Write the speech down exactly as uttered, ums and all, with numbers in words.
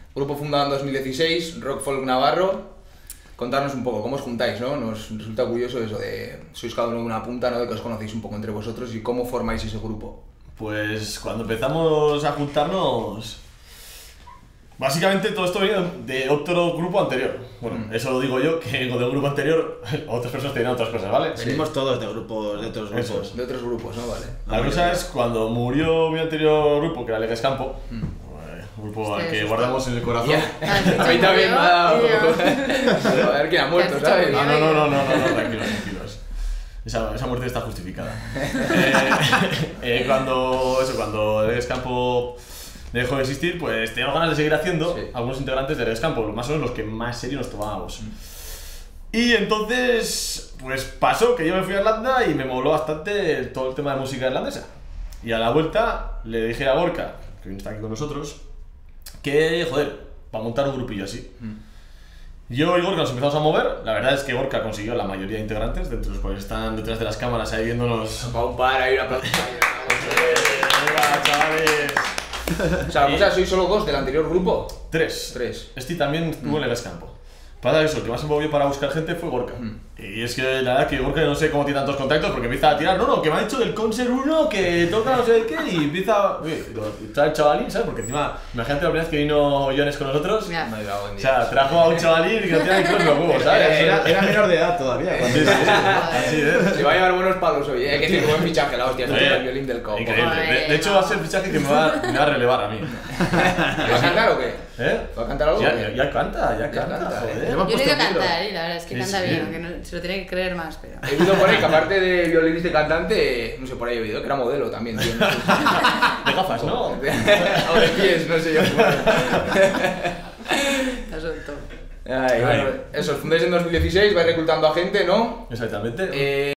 Grupo fundado en dos mil dieciséis, Rock Folk Navarro. Contarnos un poco, ¿cómo os juntáis, no? Nos resulta curioso eso de... Sois cada uno de una punta, ¿no? De que os conocéis un poco entre vosotros y cómo formáis ese grupo. Pues cuando empezamos a juntarnos... Básicamente todo esto viene de otro grupo anterior. Bueno, mm. eso lo digo yo, que vengo de un grupo anterior, otras personas tenían otras cosas, ¿vale? Venimos sí. todos de grupos, de otros grupos. Eso. De otros grupos, ¿no? Vale. La cosa es, cuando murió mi anterior grupo, que era Legues Campo, mm. un grupo al que guardamos en el corazón. Yeah. A mí también me ha dado... A ver quién ha muerto, ¿sabes? No, no, no, no, no, no, no, tranquilos, tranquilos. Esa, esa muerte está justificada. eh, eh, cuando, eso, cuando Legues Campo dejó de existir, pues teníamos ganas de seguir haciendo sí. algunos integrantes de Legues Campo, más o menos los que más serio nos tomábamos. Mm. Y entonces, pues pasó que yo me fui a Irlanda y me moló bastante todo el tema de música irlandesa. Y a la vuelta le dije a Gorka, que está aquí con nosotros, que, joder, para montar un grupillo así. Mm. Yo y Gorka nos empezamos a mover. La verdad es que Gorka consiguió la mayoría de integrantes, de entre los cuales están detrás de las cámaras ahí viéndonos. Para un par, ahí una aplauso. ¡Venga, chavales! O sea, o sea, ¿sois solo dos del anterior grupo? Tres. Tres. Este también estuvo mm. en Legues Campo. Para eso, el que más se movió para buscar gente fue Gorka. Mm. Y es que la verdad que Gorka no sé cómo tiene tantos contactos porque empieza a tirar, no, no, que me ha dicho del Concert uno que toca no sé qué y empieza... Uy, trae el chavalín, ¿sabes? Porque encima, imagínate la primera vez que vino Jones con nosotros. Yeah. O sea, trajo a un chavalín que no tiene ni los huevos, ¿sabes? Era, era menor de edad todavía. Sí, sí, sí. Así es. Se va a llevar buenos palos hoy, ¿eh? Que tiene buen fichaje la hostia, eh, el violín del copo. Increíble. De, de hecho, va a ser el fichaje que me va, me va a relevar a mí. ¿Va a cantar o qué? ¿Eh? ¿Va a cantar algo? Ya, ya, ya canta, ya, ya canta, canta, joder. Yo le he ido a cantar, y la verdad es que sí, canta sí. bien, aunque no, se lo tiene que creer más, pero... He oído por ahí que aparte de violinista y cantante, no sé, por ahí he oído que era modelo también, tío. No sé. De gafas, ¿no? O de pies, no sé yo. Está suelto. Ay, bueno, eso, os fundáis en dos mil dieciséis, vais reclutando a gente, ¿no? Exactamente. Eh,